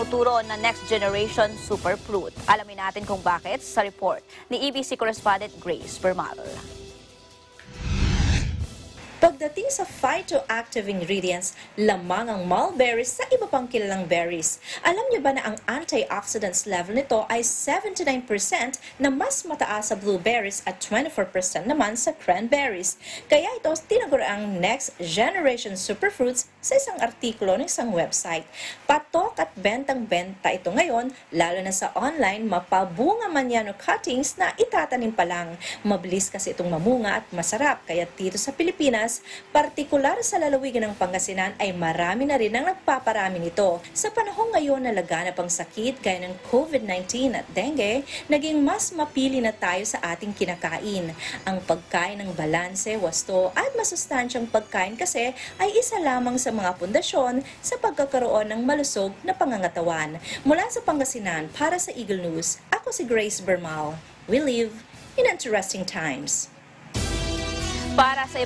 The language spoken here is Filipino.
tinuturo na next generation superfruit. Alamin natin kung bakit sa report ni EBC correspondent Grace Bermal. Pagdating sa phytoactive ingredients, lamang ang mulberries sa iba pang kilalang berries. Alam niyo ba na ang antioxidants level nito ay 79% na mas mataas sa blueberries at 24% naman sa cranberries. Kaya ito tinaguro ang next generation superfruits sa isang artikulo ng isang website. Patok at bentang-benta ito ngayon, lalo na sa online, mapabunga man yan o cuttings na itatanim pa lang. Mabilis kasi itong mamunga at masarap, kaya dito sa Pilipinas, partikular sa lalawigan ng Pangasinan ay marami na rin ang nagpaparami nito. Sa panahon ngayon na laganap ang sakit gaya ng COVID-19 at dengue, naging mas mapili na tayo sa ating kinakain. Ang pagkain ng balanse, wasto at masustansyang pagkain kasi ay isa lamang sa mga pundasyon sa pagkakaroon ng malusog na pangangatawan. Mula sa Pangasinan, para sa Eagle News, ako si Grace Bermal. We live in interesting times. Para sa